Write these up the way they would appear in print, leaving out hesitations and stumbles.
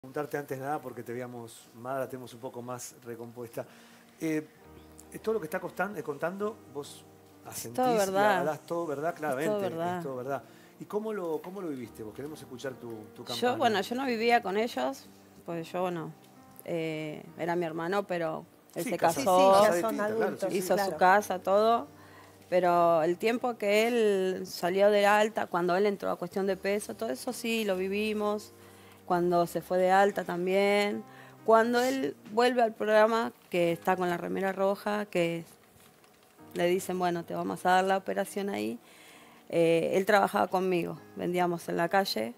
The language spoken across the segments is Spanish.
Preguntarte antes de nada porque te veíamos más, la tenemos un poco más recompuesta. Todo lo que está contando, vos asentís todo y verdad. avalás todo verdad, claramente. Es todo verdad. Es todo verdad. ¿Y cómo lo viviste? Vos queremos escuchar tu campaña. Yo no vivía con ellos, pues yo, era mi hermano, pero él se casó, ya son adultos, hizo claro. su casa, todo. Pero el tiempo que él salió de alta, cuando él entró a cuestión de peso, todo eso sí lo vivimos. Cuando se fue de alta también. Cuando él vuelve al programa, que está con la remera roja, que le dicen, bueno, te vamos a dar la operación ahí. Él trabajaba conmigo, vendíamos en la calle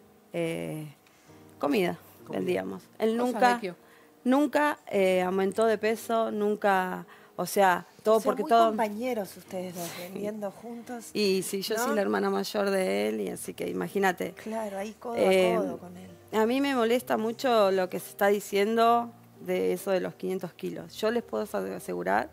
comida, vendíamos. Él nunca aumentó de peso, nunca, o sea, todo porque muy todo... compañeros ustedes dos, vendiendo juntos. Y sí, yo soy la hermana mayor de él, y así que imagínate. Claro, ahí codo a codo con él. A mí me molesta mucho lo que se está diciendo de eso de los 500 kilos. Yo les puedo asegurar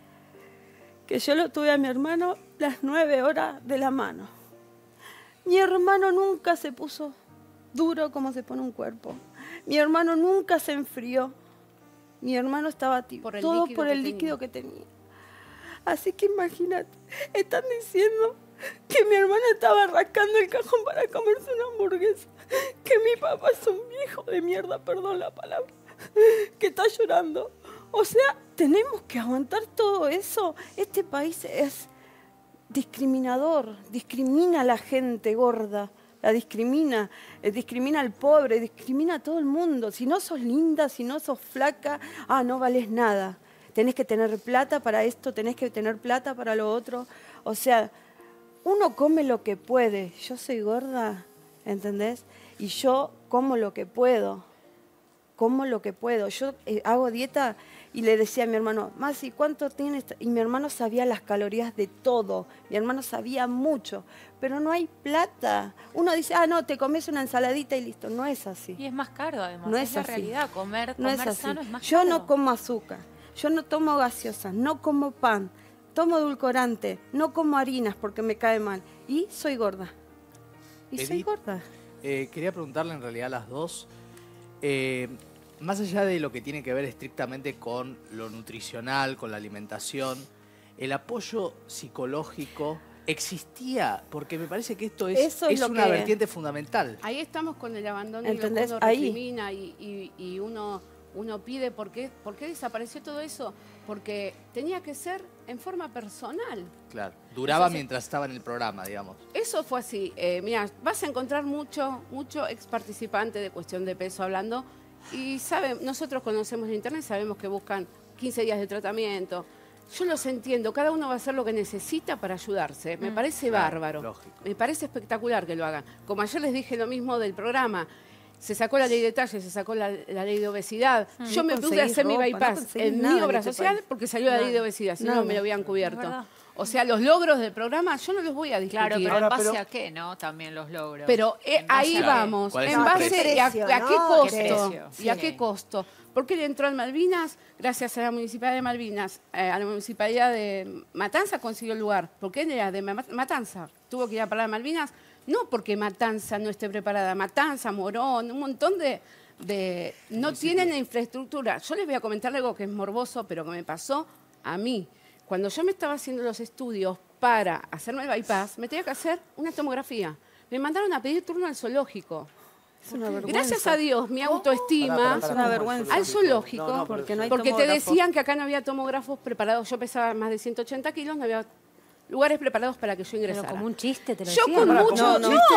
que yo lo tuve a mi hermano las 9 horas de la mano. Mi hermano nunca se puso duro como se pone un cuerpo. Mi hermano nunca se enfrió. Mi hermano estaba tibio, todo por el líquido que tenía. Así que imagínate, están diciendo que mi hermana estaba rascando el cajón para comerse una hamburguesa. Que mi papá es un viejo de mierda, perdón la palabra, que está llorando. O sea, tenemos que aguantar todo eso. Este país es discriminador, discrimina a la gente gorda, la discrimina al pobre, discrimina a todo el mundo. Si no sos linda, si no sos flaca, no valés nada. Tenés que tener plata para esto, tenés que tener plata para lo otro. O sea, uno come lo que puede. Yo soy gorda, ¿entendés? Y yo como lo que puedo. Como lo que puedo. Yo hago dieta y le decía a mi hermano, Masi, ¿cuánto tienes? Y mi hermano sabía las calorías de todo. Mi hermano sabía mucho. Pero no hay plata. Uno dice, no, te comes una ensaladita y listo. No es así. Y es más caro, además. No es la realidad. Comer sano es más caro. Yo no como azúcar. Yo no tomo gaseosas. No como pan. Tomo edulcorante. No como harinas porque me cae mal. Y soy gorda. Soy gorda. Quería preguntarle en realidad a las dos, más allá de lo que tiene que ver estrictamente con lo nutricional, con la alimentación, el apoyo psicológico existía, porque me parece que esto es una vertiente fundamental. Ahí estamos con el abandono y lo que uno recrimina y uno pide ¿por qué desapareció todo eso? Porque tenía que ser en forma personal. Claro, duraba mientras estaba en el programa, digamos. Eso fue así. Mira, vas a encontrar mucho ex participante de Cuestión de Peso hablando y nosotros conocemos el internet, sabemos que buscan 15 días de tratamiento. Yo los entiendo, cada uno va a hacer lo que necesita para ayudarse. Me parece bárbaro. Lógico. Me parece espectacular que lo hagan. Como ayer les dije lo mismo del programa. Se sacó la ley de talle, se sacó la ley de obesidad. Yo me pude hacer mi bypass en mi obra social porque salió la ley de obesidad, si no me lo habían cubierto. O sea, los logros del programa yo no los voy a discutir. Claro, pero en base a qué, ¿no? También los logros. Pero ahí vamos, en base a qué costo. ¿Y a qué costo? Porque él entró en Malvinas, gracias a la Municipalidad de Malvinas, a la Municipalidad de Matanza consiguió el lugar. Porque él era de Matanza, tuvo que ir a parar a Malvinas. No porque Matanza no esté preparada, Matanza, Morón, un montón no tienen la infraestructura. Yo les voy a comentar algo que es morboso, pero que me pasó a mí. Cuando yo me estaba haciendo los estudios para hacerme el bypass, me tenía que hacer una tomografía. Me mandaron a pedir turno al zoológico. Es una vergüenza. Gracias a Dios, mi autoestima es una vergüenza. al zoológico, no, porque no hay porque te decían que acá no había tomógrafos preparados. Yo pesaba más de 180 kilos, no había lugares preparados para que yo ingresara. Pero como un chiste, te lo decían. Yo con mucho...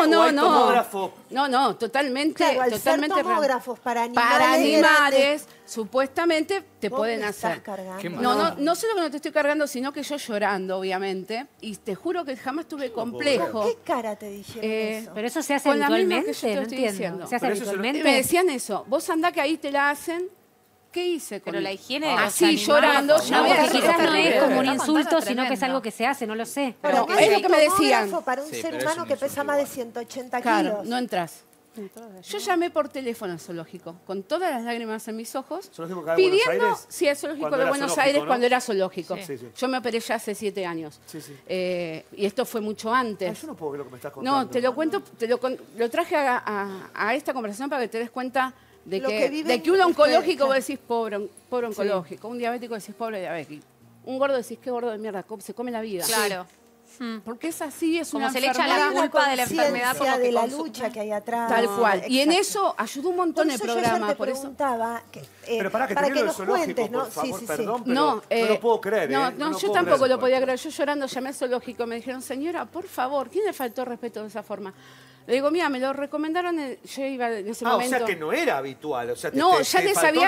No, totalmente... Claro, al totalmente ser tomógrafos para animales, supuestamente te pueden hacer. No solo que no te estoy cargando, sino que yo llorando, obviamente. Y te juro que jamás tuve complejo. ¿Qué cara te dijeron eso? Pero eso se hace habitualmente, no entiendo. ¿Se hace habitualmente? Me decían eso. Vos andá que ahí te la hacen. ¿Qué hice con Pero la higiene de los así llorando? Quizás no es como un insulto, sino que es algo que se hace, no lo sé. Pero es lo que me decían. Para un ser humano que pesa más de 180 kilos. Claro, no entras. Yo llamé por teléfono al zoológico, con todas las lágrimas en mis ojos, pidiendo, sí, al zoológico de Buenos Aires cuando era zoológico. Yo me operé ya hace 7 años. Y esto fue mucho antes. Yo no puedo ver lo que me estás contando. No, te lo cuento, lo traje a esta conversación para que te des cuenta De Lo que, que viven de que un oncológico ustedes, vos decís pobre oncológico, un diabético decís pobre diabético, un gordo decís qué gordo de mierda, se come la vida. Claro. Porque es así, es Como una se le echa enfermedad. la culpa de la enfermedad por lo que de la consume. lucha que hay atrás. Tal cual. Y en Exacto. eso ayudó un Por montón el eso yo programa. ayer te Por eso. preguntaba, Pero para que para termine que lo nos zoológico, cuentes, ¿no? por favor, Sí. perdón, pero No, no lo puedo creer, no, ¿eh? no, lo yo puedo tampoco creer. lo podía creer. Yo llorando llamé al zoológico, me dijeron, señora, por favor, ¿quién le faltó respeto de esa forma? Le digo, mira, me lo recomendaron, yo iba en ese momento. O sea que no era habitual. O sea, No, ya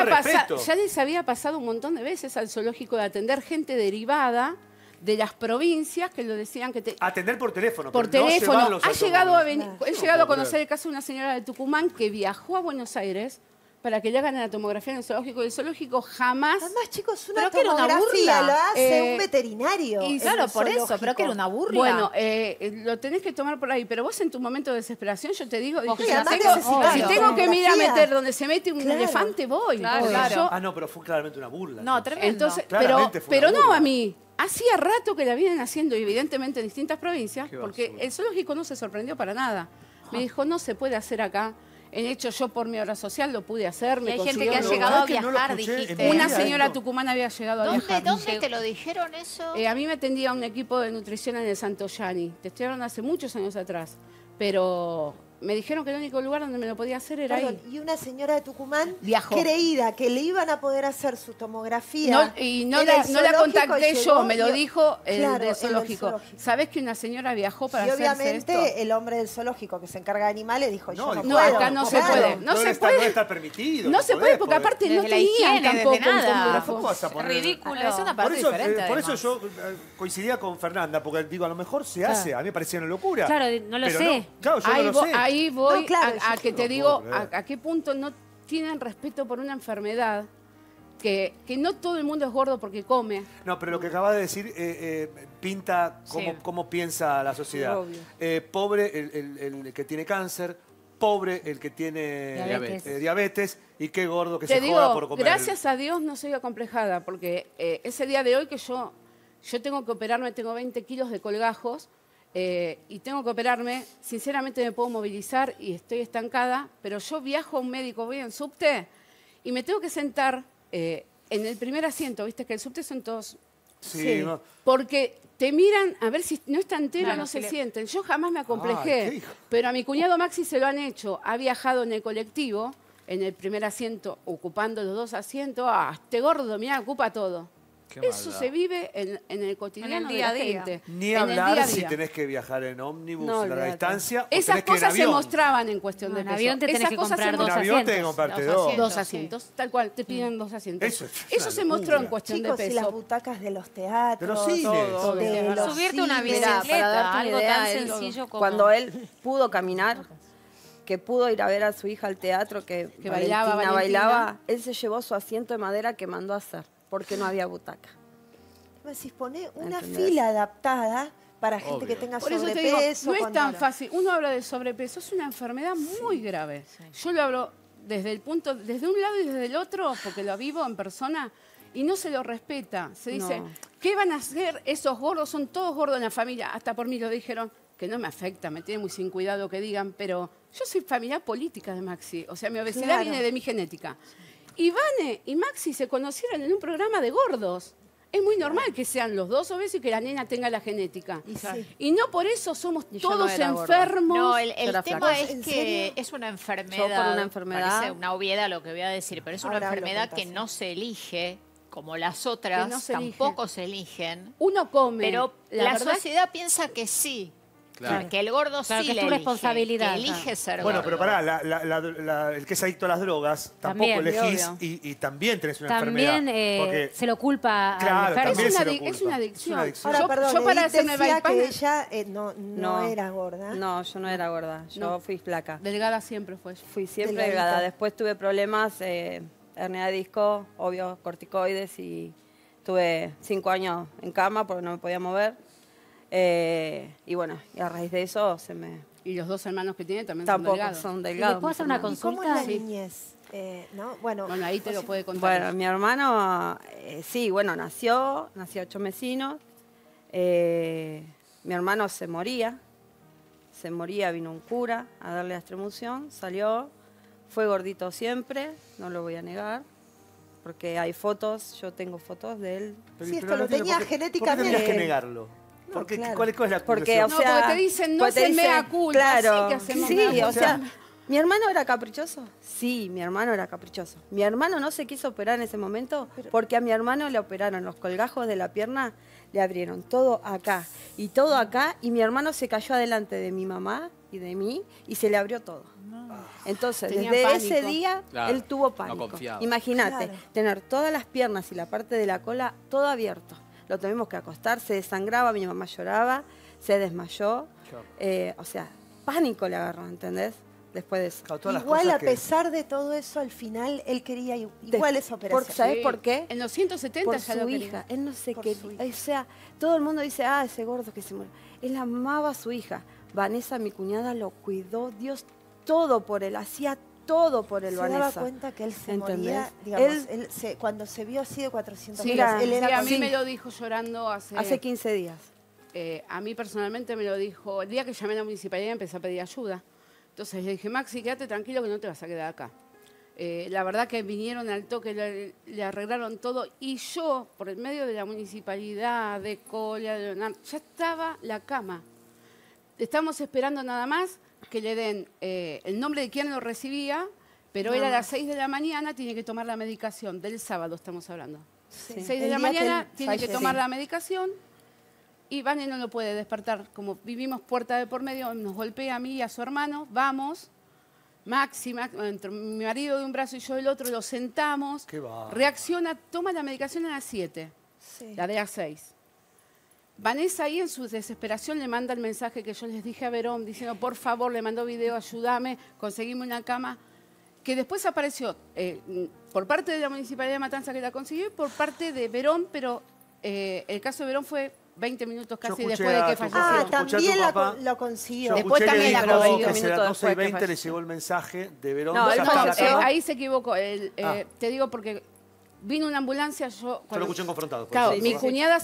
ya les había pasado un montón de veces al zoológico de atender gente derivada de las provincias que lo decían que atender por teléfono. por pero no teléfono. llevarlos Ha a llegado a tomografía. he llegado a conocer el caso de una señora de Tucumán que viajó a Buenos Aires para que le hagan la tomografía en el zoológico. El zoológico jamás. Además, chicos, una Pero que era una tomografía burla. lo hace Eh, un veterinario. Y en claro, el por eso, pero zoológico. que era una burla. Bueno, lo tenés que tomar por ahí, pero vos en tu momento de desesperación, yo te digo, dije, Ojo, si además tengo, necesitas si la tengo que ir a tomografía. meter donde se mete un Claro. elefante, voy. Claro, Porque claro. yo- Ah, no, pero fue claramente una burla. No, tremendo. Entonces, Claramente fue pero una no burla. a mí. Hacía rato que la vienen haciendo, evidentemente, en distintas provincias, Qué porque basura. el zoológico no se sorprendió para nada. Me dijo, no se puede hacer acá. En hecho, yo por mi obra social lo pude hacer. Y hay gente consiguió que ha Lo llegado verdad a que no lo viajar, escuché en dijiste. mi Una vida señora esto. tucumana había llegado a ¿Dónde, viajar. ¿Dónde te lo dijeron eso? A mí me atendía un equipo de nutrición en el Santo Yani. Te estoy hablando hace muchos años atrás. Pero me dijeron que el único lugar donde me lo podía hacer era Perdón, ahí. y una señora de Tucumán Viajó. creída que le iban a poder hacer su tomografía. No en la el zoológico contacté y yo, llegó me lo y- dijo el Claro, del el zoológico. ¿Sabés que una señora viajó para Y hacerse obviamente esto? el hombre del zoológico que se encarga de animales dijo, yo no dijo, No, puedo. acá no se claro. puede. No se está, puede. no está permitido. No se puede podés, porque aparte no Desde la tenían higiene, tampoco desde un nada. tomógrafo. ¿Cómo vas a poner? Ridículo. Es una Por parte eso, diferente. por eso además. yo coincidía con Fernanda, porque digo, a lo mejor se hace. A mí me parecía una locura. Claro, no lo Pero sé. claro, yo Ahí, no lo sé. ahí voy No, claro, a yo que no te lo digo puedo creer. a qué punto no tienen respeto por una enfermedad que no todo el mundo es gordo porque come. No, pero lo que acabas de decir pinta Sí. cómo piensa la sociedad. Obvio. Pobre el que tiene cáncer, pobre el que tiene Diabetes. diabetes y qué gordo que Te se joda digo, por comer. gracias a Dios no soy acomplejada, porque ese día de hoy que yo tengo que operarme, tengo 20 kilos de colgajos y tengo que operarme, sinceramente me puedo movilizar y estoy estancada, pero yo viajo a un médico, voy en subte y me tengo que sentar en el primer asiento, viste que el subte son todos... Sí, no. Porque te miran a ver si no está entero, Claro, no si se le- sienten. Yo jamás me Ay, acomplejé, qué hijo. pero a mi cuñado Maxi se lo han hecho. Ha viajado en el colectivo, en el primer asiento, ocupando los dos asientos. Ah, este gordo, mira, ocupa todo. Qué Eso maldad. se vive en el cotidiano En el de día la a día. gente. Ni en el hablar día a si día. tenés que viajar en ómnibus, No, a larga olvídate. distancia. o Esas tenés que ir en cosas se avión. mostraban en cuestión No, de en peso. avión te tenés Esas que cosas comprar se En dos avión asientos. tenés que comprarte Dos dos. asientos. Dos asientos, tal cual, te piden dos asientos. Eso es Eso una se mostró en locura. cuestión Chicos, de y las peso. butacas de los teatros. De los cines. Todo. de los Subirte una cines. Mirá, bicicleta, para darte una algo idea, tan él, sencillo como... cuando él pudo caminar, que pudo ir a ver a su hija al teatro, que bailaba, Valentina Valentina. bailaba, él se llevó su asiento de madera que mandó a hacer, porque no había butaca. Me decís, poné una ¿Entendés? fila adaptada para gente Obvio. que tenga Por eso te digo, sobrepeso. no es cuando- tan fácil. Uno habla de sobrepeso, es una enfermedad muy grave. Yo lo hablo desde un lado y desde el otro, porque lo vivo en persona, y no se lo respeta. Se dice, No. ¿qué van a hacer esos gordos? Son todos gordos en la familia. Hasta por mí lo dijeron, que no me afecta, me tiene muy sin cuidado que digan, pero yo soy familiar política de Maxi. O sea, mi obesidad Claro. viene de mi genética. Y Vane y Maxi se conocieron en un programa de gordos. Es muy normal que sean los dos obesos y que la nena tenga la genética. Y sí. Y no por eso somos Y yo no todos era gorda. enfermos. No, el Era tema flaca. es ¿En que serio? es una enfermedad. Yo por una enfermedad- Parece una obviedad lo que voy a decir, pero es una Ahora lo enfermedad contás. que no se elige, como las otras Que no se elige. tampoco se eligen. Uno come. Pero la la verdad sociedad piensa que sí. Claro. Que el gordo Claro, sí que es le tu elige, responsabilidad, que elige claro. ser Bueno, gordo. pero pará, el que es adicto a las drogas, tampoco También, elegís obvio. y también tenés una También enfermedad. Porque se lo culpa Claro, al enfermo. también es, se una lo culpa. es una adicción. Es una adicción. Ahora, Yo- perdón, yo para Edith hacerme decía bypass- que ella no era gorda. No, yo no era gorda, yo No. fui flaca. Delgada siempre fue. Fui siempre Delgadita. delgada. Después tuve problemas, hernia de disco, obvio, corticoides y tuve 5 años en cama porque no me podía mover. Y bueno, y a raíz de eso se me... Y los dos hermanos que tiene también Tampoco son delgados. son ¿Y delgados. ¿Le puedo hacer mis una hermanos. ¿Y cómo es la consulta? Sí. niñez? ¿No? Bueno, Bueno, ahí te lo puede contar. Bueno, mi hermano, sí, bueno, nació 8 mesinos. Mi hermano se moría, vino un cura a darle la extremunción, salió, Fue gordito siempre, no lo voy a negar, porque hay fotos, yo tengo fotos de él. Sí, esto lo tenía genéticamente. ¿Por qué tendrías que negarlo? No, claro. ¿Cuál es la Porque, conclusión? porque te dicen, no se mea culpa, claro, sí que hacemos sí, mea o sea, ¿mi hermano era caprichoso? Sí, mi hermano era caprichoso. Mi hermano no se quiso operar en ese momento porque a mi hermano le operaron los colgajos de la pierna, le abrieron todo acá y todo acá, y mi hermano se cayó adelante de mi mamá y de mí y se le abrió todo. Entonces, Tenía desde pánico. ese día, Claro, él tuvo no pánico. confiaba. Imagínate, Claro. tener todas las piernas y la parte de la cola todo abierto. Lo tuvimos que acostar, se desangraba, mi mamá lloraba, se desmayó. O sea, pánico le agarró, ¿entendés? Después de eso. Claro, todas las Igual cosas a que- pesar de todo eso, al final él quería igual esa operación. ¿Sabés Sí. por qué? En los 170 Por ya su lo quería. hija. Él no se Por quería. su hija. O sea, todo el mundo dice, ese gordo que se murió. Él amaba a su hija. Vanessa, mi cuñada, lo cuidó. Dios todo por él. Hacía todo por él, Se Vanessa. daba cuenta que él se ¿Entendés? moría, digamos, Él- cuando se vio así de 400 Sí, kilos, Mira, él era sí, a mí sí. me lo dijo llorando Hace 15 días. a mí personalmente me lo dijo, el día que llamé a la municipalidad empecé a pedir ayuda. Entonces le dije, Maxi, quédate tranquilo que no te vas a quedar acá. La verdad que vinieron al toque, le arreglaron todo, y yo, por el medio de la municipalidad, de Colia, de Leonardo, ya estaba la cama. Estamos esperando nada más que le den el nombre de quien lo recibía, pero él a las 6 de la mañana tiene que tomar la medicación, del sábado estamos hablando. Sí. 6 de El la día que mañana él tiene que falleció. tomar la medicación y Vane no lo puede despertar. Como vivimos puerta de por medio, nos golpea a mí y a su hermano, vamos, Maxi, entre mi marido de un brazo y yo del otro, lo sentamos, Qué bárbaro. reacciona, toma la medicación a las 7, Sí. la de las 6. Vanessa ahí en su desesperación le manda el mensaje que yo les dije a Verón, diciendo, por favor, le mandó video, ayúdame, conseguime una cama, que después apareció por parte de la Municipalidad de Matanza que la consiguió y por parte de Verón, pero el caso de Verón fue 20 minutos casi escuché después de a que tu falleció. Ah, Escuché a tu también papá. lo consiguió. Yo Después escuché que también la dijo consiguió que será minutos 12 y después que 20 le falleció. llegó el mensaje de Verón. No, ya él está no, la cama. Ahí se equivocó. Ah. Te digo porque vino una ambulancia, yo... Yo lo cuando- escuché en confrontado. por Claro, eso. mi Sí. cuñada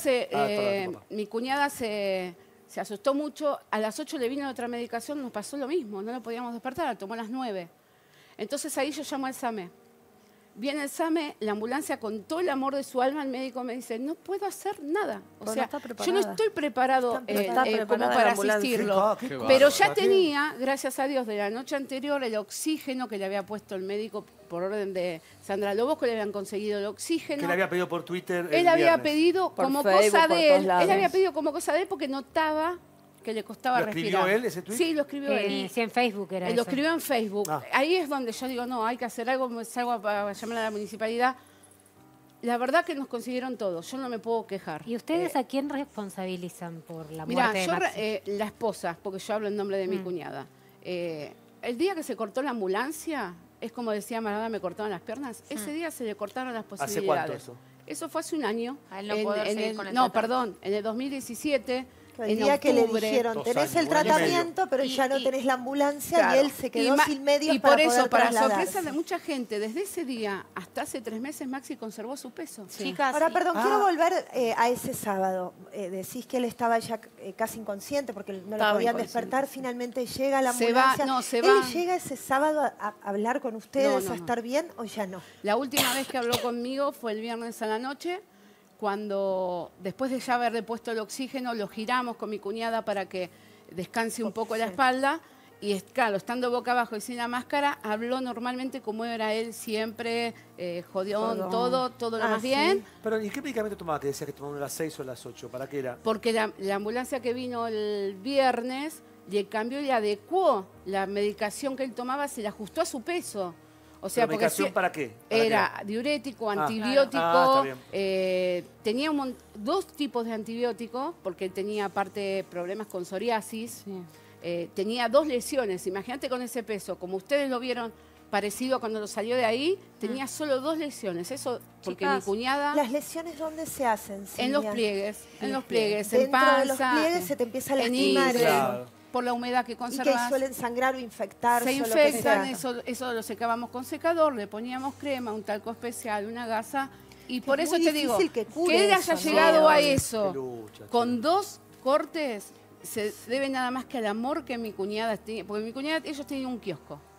tu papá. se asustó mucho. A las 8 le vino otra medicación, nos pasó lo mismo, no lo podíamos despertar, la tomó a las 9. Entonces ahí yo llamo al SAME. Viene el SAME, la ambulancia con todo el amor de su alma, el médico me dice, no puedo hacer nada. O Pues no sea, está yo no preparada. estoy preparado, No está preparada como la para ambulancia. asistirlo. Qué Pero Pero bárbaro. ya ¿Para qué? tenía, gracias a Dios, de la noche anterior el oxígeno que le había puesto el médico por orden de Sandra Lobos, que le habían conseguido el oxígeno. Que le había pedido por Twitter. Él el había viernes. pedido Por como Facebook, cosa por de todos él. lados. Él había pedido como cosa de él porque notaba que le costaba ¿Lo escribió respirar. él, ese tuit? Sí, lo escribió él. Sí, en Facebook era Lo eso. escribió en Facebook. Ah. Ahí es donde yo digo, no, hay que hacer algo, me salgo a llamar a la municipalidad. La verdad que nos consiguieron todo, yo no me puedo quejar. ¿Y ustedes a quién responsabilizan por la Mirá, muerte de yo, Maxi? la esposa, porque yo hablo en nombre de mi cuñada. El día que se cortó la ambulancia, es como decía Maradona, me cortaron las piernas. Ese día se le cortaron las ¿Hace posibilidades. cuánto eso? Eso fue hace un año. A él no poder seguir con el no, tratamiento. perdón, en el 2017. El en día que le octubre. dijeron, 2 tenés años, el 1 año y medio. tratamiento, pero ya no tenés la ambulancia, Claro. y él se quedó ma- sin medios y por para eso, poder para trasladarse. sorpresa de mucha gente, desde ese día hasta hace 3 meses, Maxi conservó su peso. Chicas, Ahora, perdón, Ah. quiero volver a ese sábado. Decís que él estaba ya casi inconsciente porque no lo Estaba podían inconsciente. despertar. Finalmente llega la Se va, ambulancia. no, se ¿Él va. llega ese sábado a hablar con ustedes, No, a estar bien o ya no? La última vez que habló conmigo fue el viernes a la noche, cuando después de ya haberle puesto el oxígeno, lo giramos con mi cuñada para que descanse un poco la espalda. Y claro, estando boca abajo y sin la máscara, habló normalmente como era él siempre, jodión, todo lo Ah, más sí. bien. Pero, ¿y qué medicamento tomaba? Que decías que tomaba a las 6 o a las 8. ¿Para qué era? Porque la ambulancia que vino el viernes le cambió y le adecuó la medicación que él tomaba, se la ajustó a su peso. O sea, ¿Pero medicación porque para qué? ¿Para era diurético, Ah. antibiótico, Ah, está tenía 2 tipos de antibióticos, porque él tenía aparte problemas con psoriasis, tenía 2 lesiones, imagínate con ese peso, como ustedes lo vieron parecido cuando lo salió de ahí, tenía solo 2 lesiones, eso porque mi Chicas, cuñada... ¿Las lesiones dónde se hacen, En los Silvia? pliegues, en Dentro en panza, de los pliegues se te empieza a en lastimar. hígado, Claro. por la humedad que Y que conservas. suelen sangrar o infectarse. Se o lo que infectan, sea. eso lo secábamos con secador, le poníamos crema, un talco especial, una gasa. Y por es eso muy te digo, difícil que cure él eso, haya ¿no? llegado a Qué eso lucha, con che. 2 cortes, se debe nada más que al amor que mi cuñada tenía. Porque mi cuñada, ellos tenían un kiosco.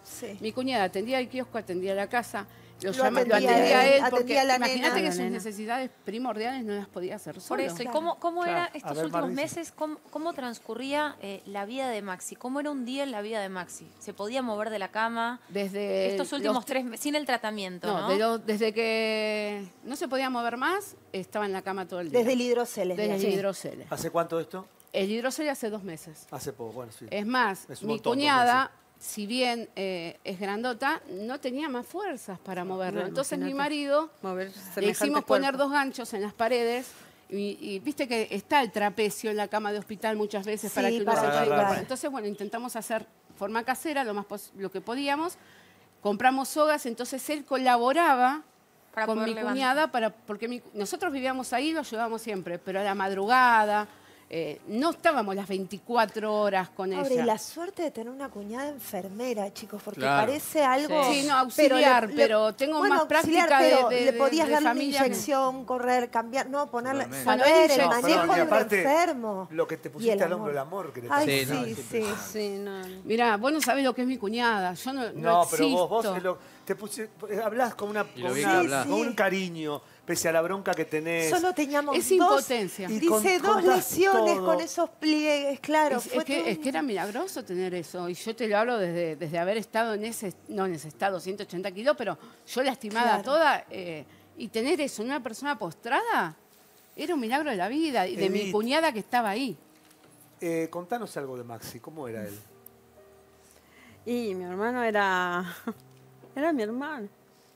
Sí. Mi cuñada atendía el kiosco, atendía la casa, lo atendía atendía a él, porque atendía a la imagínate nena. que sus necesidades primordiales no las podía hacer solo. Por eso, ¿y cómo Claro. era A estos ver, últimos Mar, dice. meses, cómo transcurría la vida de Maxi? ¿Cómo era un día en la vida de Maxi? ¿Se podía mover de la cama? Desde Estos últimos 3 meses, sin el tratamiento, ¿no? Desde que no se podía mover más, estaba en la cama todo el día. Desde el hidrocele. Desde el Sí. hidrocele. ¿Hace cuánto esto? El hidrocele hace 2 meses. Hace poco, bueno, sí. Es más, Es un mi montón, 2 cuñada, si bien es grandota, no tenía más fuerzas para moverlo. No, Entonces mi imagínate. marido Mover le semejante hicimos poner cuerpo. 2 ganchos en las paredes y viste que está el trapecio en la cama de hospital muchas veces para Sí, que uno para se pueda agarrar. incorporar. Entonces, bueno, intentamos hacer forma casera lo que podíamos. Compramos sogas, entonces él colaboraba Para con poder mi levantar. cuñada porque nosotros vivíamos ahí, lo ayudábamos siempre, pero a la madrugada no estábamos las 24 horas con Ahora, y ella. la suerte de tener una cuñada enfermera, chicos, porque Claro. parece algo... Sí, no, auxiliar, pero tengo bueno, más auxiliar, práctica pero de le podías darle una familia. inyección, correr, cambiar, no, ponerle, Totalmente. Bueno, saber él el no, manejo perdón, y de un aparte, enfermo. Lo que te Y pusiste el al hombro, el amor. amor que le Ay, Sí, no, sí, es sí. Sí, no. Mirá, vos no sabés lo que es mi cuñada. Yo no No, pero vos existo. hablás con, Y lo bien que hablás. con un cariño, pese a la bronca que tenés. Solo teníamos Es dos, impotencia. Y dice, dos contás lesiones todo. con esos pliegues, claro. Es fue todo que era milagroso tener eso. Y yo te lo hablo desde haber estado en ese estado, 180 kilos, pero yo lastimada Claro. toda. Y tener eso en una persona postrada era un milagro de la vida y de mi Edith. cuñada que estaba ahí. Contanos algo de Maxi, ¿cómo era él? Y mi hermano era mi hermano.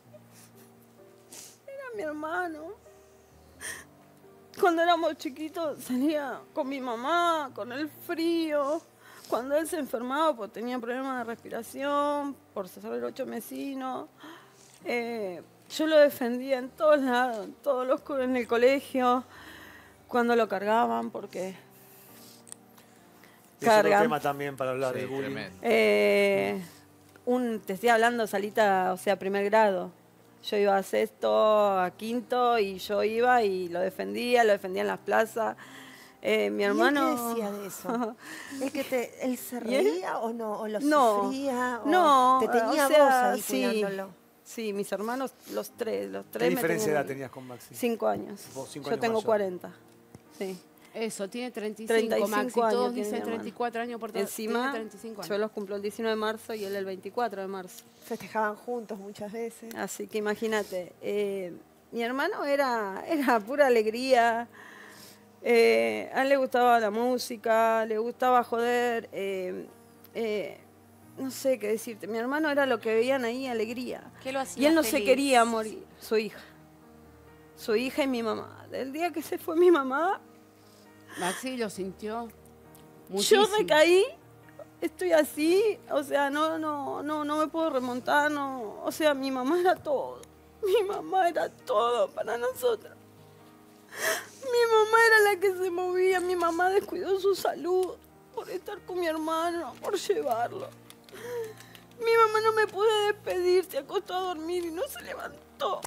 Era mi hermano. Cuando éramos chiquitos salía con mi mamá, con el frío. Cuando él se enfermaba, pues tenía problemas de respiración, por saber 8 mesinos. Yo lo defendía en todos lados, en el colegio, cuando lo cargaban, porque Es otro cargan. tema también para hablar Sí, de bullying. tremendo. Te estoy hablando, salita, o sea, primer grado. Yo iba a sexto, a quinto, y yo iba y lo defendía en las plazas. Mi hermano... ¿Y él qué decía de eso? ¿Él se ¿Y él? reía o no? ¿O lo No, sufría? ¿O no, te tenía o sea, vos ahí sí. cuidándolo? Sí, mis hermanos, los tres ¿Qué me diferencia de edad ahí. tenías con Maxi? 5 años. Vos 5 Yo años tengo mayor. 40. Sí. Eso, tiene 35, 35 Maxi. años Todos tiene dicen mi hermano. 34 años por todo. Encima, tiene 35 años. yo los cumplo el 19 de marzo y él el 24 de marzo. Festejaban juntos muchas veces. Así que imagínate, mi hermano era pura alegría. A él le gustaba la música, le gustaba joder. No sé qué decirte. Mi hermano era lo que veían ahí, alegría. ¿Qué lo hacía Y él no se feliz? quería morir, su hija. Su hija y mi mamá. Del día que se fue mi mamá, Maxi lo sintió muchísimo. yo recaí, estoy así, o sea, no me puedo remontar, no, o sea, mi mamá era todo. Mi mamá era todo para nosotros. Mi mamá era la que se movía, mi mamá descuidó su salud por estar con mi hermano, por llevarlo. Mi mamá no me pudo despedir, se acostó a dormir y no se levantó.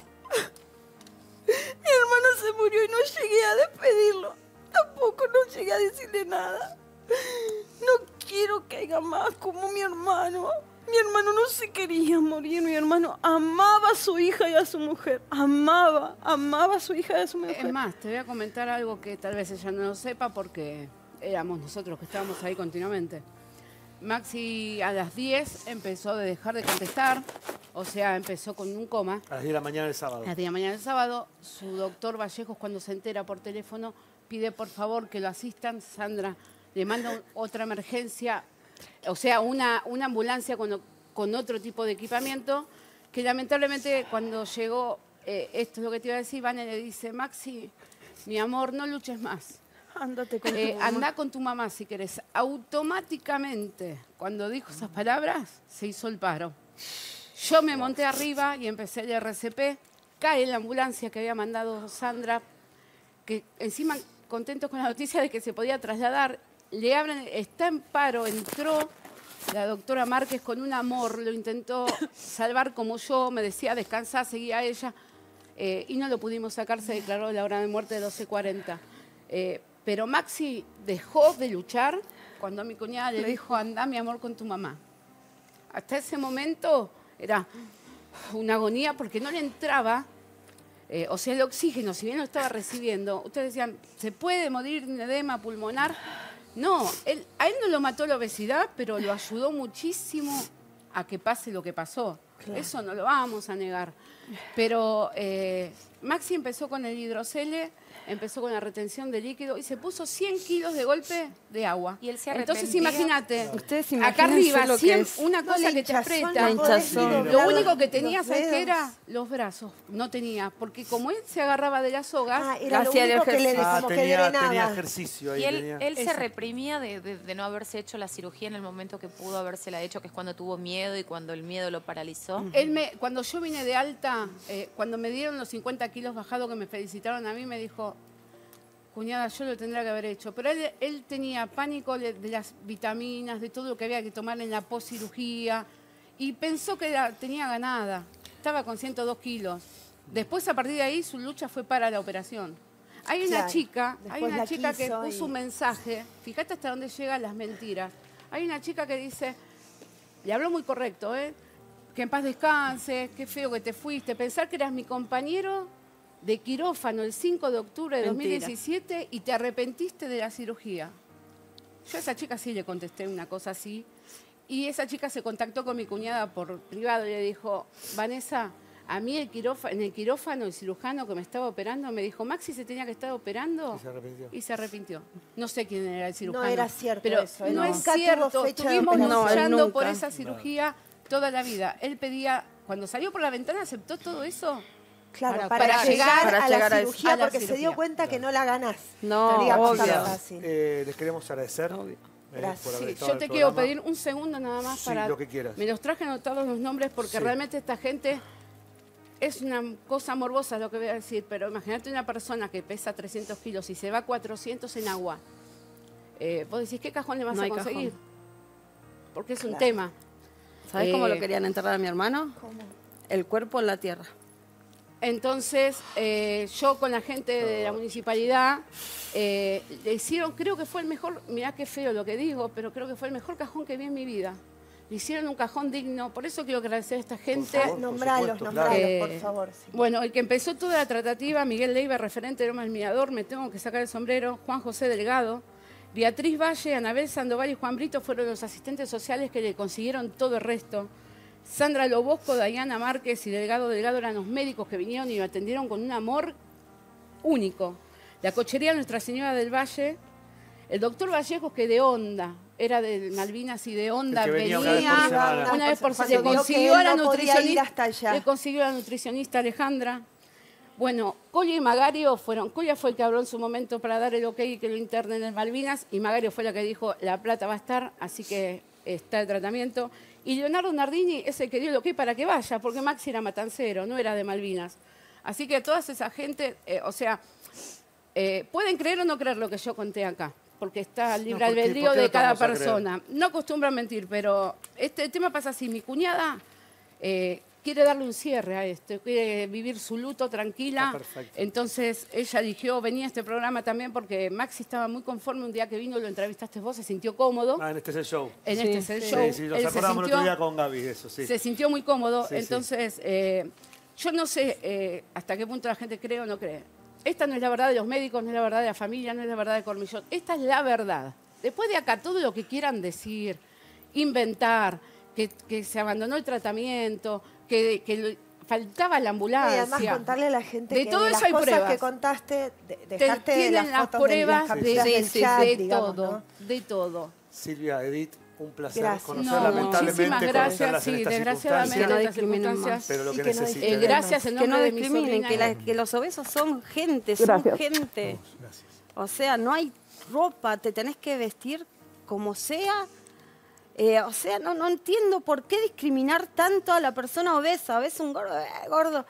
Mi hermano se murió y no llegué a despedirlo. Tampoco no llegué a decirle nada. No quiero que haya más como mi hermano. Mi hermano no se quería morir. Mi hermano amaba a su hija y a su mujer. Amaba a su hija y a su mujer. Es más, te voy a comentar algo que tal vez ella no lo sepa porque éramos nosotros que estábamos ahí continuamente. Maxi a las 10 empezó a dejar de contestar, o sea, empezó con un coma. A las 10 de la mañana del sábado. A las 10 de la mañana del sábado, su doctor Vallejos, cuando se entera por teléfono, pide por favor que lo asistan. Sandra le manda otra emergencia, o sea, una ambulancia con otro tipo de equipamiento, que lamentablemente cuando llegó, esto es lo que te iba a decir, Vane le dice, Maxi, mi amor, no luches más. Ándate con tu mamá. Anda con tu mamá si querés. Automáticamente, cuando dijo esas palabras, se hizo el paro. Yo me monté arriba y empecé el RCP. Cae la ambulancia que había mandado Sandra, que encima contentos con la noticia de que se podía trasladar. Le hablan, está en paro, entró la doctora Márquez con un amor, lo intentó salvar como yo, me decía descansa, seguía a ella, y no lo pudimos sacar, se declaró la hora de muerte de 12:40. Pero Maxi dejó de luchar cuando a mi cuñada le dijo, anda mi amor con tu mamá. Hasta ese momento era una agonía porque no le entraba, o sea, el oxígeno, si bien lo estaba recibiendo. Ustedes decían, ¿se puede morir de edema pulmonar? No, a él no lo mató la obesidad, pero lo ayudó muchísimo a que pase lo que pasó. Claro. Eso no lo vamos a negar. Pero Maxi empezó con el hidrocele, empezó con la retención de líquido y se puso 100 kilos de golpe de agua. Y él se Entonces imagínate, ustedes acá arriba, lo 100, que es. una cosa que te aprieta. La hinchazón. Lo único que tenía, ¿sabes qué era? Los brazos. No tenía, porque como él se agarraba de las sogas, era lo único que le como que drenaba. Tenía ejercicio ahí. Y él se reprimía de no haberse hecho la cirugía en el momento que pudo habérsela hecho, que es cuando tuvo miedo y cuando el miedo lo paralizó. Cuando yo vine de alta, cuando me dieron los 50 kilos bajados que me felicitaron a mí, me dijo, cuñada, yo lo tendría que haber hecho. Pero él tenía pánico de las vitaminas, de todo lo que había que tomar en la poscirugía, y pensó que tenía ganada. Estaba con 102 kilos. Después, a partir de ahí, su lucha fue para la operación. Hay una chica que puso un mensaje, fíjate hasta dónde llegan las mentiras. Hay una chica que dice, le habló muy correcto, que en paz descanse, qué feo que te fuiste, pensar que eras mi compañero de quirófano el 5 de octubre de 2017 y te arrepentiste de la cirugía. Yo a esa chica sí le contesté una cosa así. Y esa chica se contactó con mi cuñada por privado y le dijo, Vanessa, a mí en el quirófano el cirujano que me estaba operando me dijo, Maxi se tenía que estar operando. Y se arrepintió. No sé quién era el cirujano. No era cierto pero eso. No es cierto. Estuvimos luchando por esa cirugía toda la vida. Él pedía, cuando salió por la ventana, aceptó todo eso. Claro, para llegar a la cirugía, porque se dio cuenta que no la ganás. No, obvio. Les queremos agradecer. Gracias. Sí, yo te quiero pedir un segundo nada más para... lo que quieras. Me los traje anotados los nombres porque realmente esta gente es una cosa morbosa lo que voy a decir, pero imagínate una persona que pesa 300 kilos y se va 400 en agua. Vos decís, ¿qué cajón le vas a conseguir? Cajón. Porque es un tema. ¿Sabés cómo lo querían enterrar a mi hermano? ¿Cómo? El cuerpo en la tierra. Entonces, yo con la gente de la municipalidad, le hicieron, creo que fue el mejor, mirá qué feo lo que digo, pero creo que fue el mejor cajón que vi en mi vida. Le hicieron un cajón digno, por eso quiero agradecer a esta gente. Nombralos, por favor. Sí. Bueno, el que empezó toda la tratativa, Miguel Leiva, referente de Lomas del Mirador, me tengo que sacar el sombrero, Juan José Delgado, Beatriz Valle, Anabel Sandoval y Juan Brito fueron los asistentes sociales que le consiguieron todo el resto. Sandra Lobosco, Dayana Márquez y Delgado eran los médicos que vinieron y lo atendieron con un amor único. La cochería Nuestra Señora del Valle, el doctor Vallejos, que de Onda, era de Malvinas y de Onda, venía una vez por semana. Le consiguió a la nutricionista, le consiguió a la nutricionista Alejandra. Bueno, Colia y Magario fueron, Colia fue el que habló en su momento para dar el ok y que lo internen en Malvinas, y Magario fue la que dijo, la plata va a estar, así que está el tratamiento. Y Leonardo Nardini es el que dio el ok para que vaya, porque Maxi era matancero, no era de Malvinas. Así que toda esa gente, pueden creer o no creer lo que yo conté acá, porque está el libre albedrío de cada persona. No acostumbran mentir, pero este tema pasa así. Mi cuñada quiere darle un cierre a esto, quiere vivir su luto tranquila. Entonces ella eligió venir a este programa también porque Maxi estaba muy conforme un día que vino, lo entrevistaste vos, se sintió cómodo. En Este es el Show. En Este es el Show. Sí, nos acordamos el otro día con Gaby, eso, sí. Se sintió muy cómodo, entonces yo no sé hasta qué punto la gente cree o no cree. Esta no es la verdad de los médicos, no es la verdad de la familia, no es la verdad de Cormillot. Esta es la verdad. Después de acá, todo lo que quieran decir, inventar, que se abandonó el tratamiento, que faltaba la ambulancia. Y además contarle a la gente de que todo de eso las hay cosas pruebas. que contaste, dejarte de tienen las fotos pruebas del chat, de digamos, todo, ¿no? de todo. Silvia, Edith, un placer Gracias. conocer, No, lamentablemente, muchísimas gracias, conocerlas en sí, estas desgraciadamente circunstancias, no estas circunstancias. pero lo que Y que no necesiten. Gracias en Que no nombre de mi discriminen, sobrina. que los obesos son gente, son gente. O sea, no hay ropa, te tenés que vestir como sea. O sea, no entiendo por qué discriminar tanto a la persona obesa. Ves un gordo, gordo.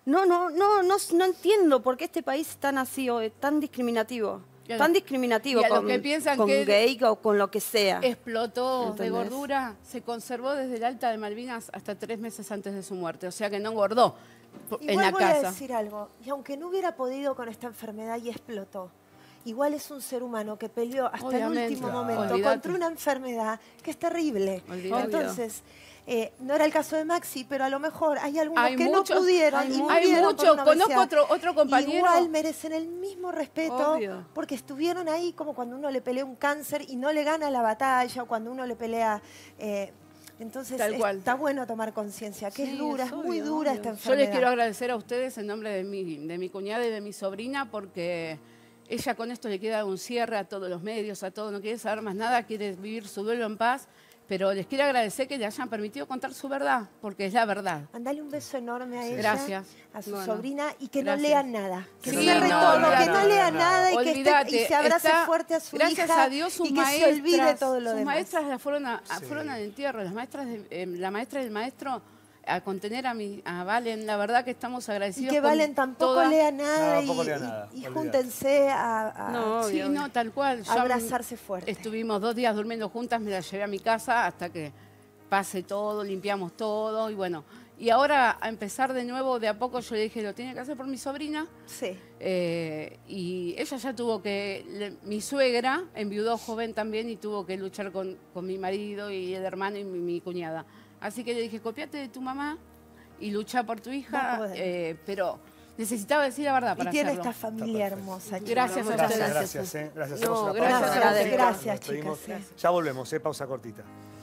No entiendo por qué este país es tan así, tan discriminativo. Tan discriminativo con gay o con lo que sea. Explotó de gordura, se conservó desde el alta de Malvinas hasta 3 meses antes de su muerte. O sea que no engordó en la voy casa. a decir algo, y aunque no hubiera podido con esta enfermedad y explotó, igual es un ser humano que peleó hasta el último momento contra una enfermedad que es terrible. Entonces, No era el caso de Maxi, pero a lo mejor hay algunos Hay que muchos, no pudieron. hay y muchos. murieron por una Conozco obesidad. otro compañero. Igual merecen el mismo respeto, Obvio. porque estuvieron ahí como cuando uno le pelea un cáncer y no le gana la batalla, o cuando uno le pelea... entonces Tal cual. está bueno tomar conciencia, que Sí, es dura, es es muy obvio, dura obvio. esta Yo enfermedad. les quiero agradecer a ustedes en nombre de mi cuñada y de mi sobrina, porque ella con esto le quiere dar un cierre a todos los medios, a todo, no quiere saber más nada, quiere vivir su duelo en paz, pero les quiero agradecer que le hayan permitido contar su verdad, porque es la verdad. Mandale un beso enorme a ella, Gracias. a su Bueno, sobrina, y que gracias. no lean nada. Que Sí, cierre no, todo, olvídate. que no lea nada y que Olvídate, y se abrace está- fuerte a su gracias hija a Dios sus y que maestras, se olvide todo lo sus demás. maestras la fueron Sí. fueron al entierro, las maestras la maestra y el maestro a contener a Valen, la verdad que estamos Y agradecidos. que con Valen tampoco toda- lea nada, No, tampoco y, lea nada, y olvídate. júntense a No, Sí, obvio. no, tal cual. Yo abrazarse fuerte. Estuvimos 2 días durmiendo juntas, me la llevé a mi casa hasta que pase todo, limpiamos todo y bueno. Y ahora a empezar de nuevo, de a poco yo le dije, lo tiene que hacer por mi sobrina. Sí. Y ella ya tuvo mi suegra enviudó joven también y tuvo que luchar con mi marido y el hermano y mi cuñada. Así que le dije, copiate de tu mamá y lucha por tu Va a hija, poder. pero necesitaba decir la verdad para Y tiene hacerlo. esta familia hermosa. chicos. Gracias a Gracias, ustedes. gracias. Gracias. No, Hacemos una gracias pausa. a ustedes. Gracias, Nos despedimos. chicas, sí. Ya volvemos, pausa cortita.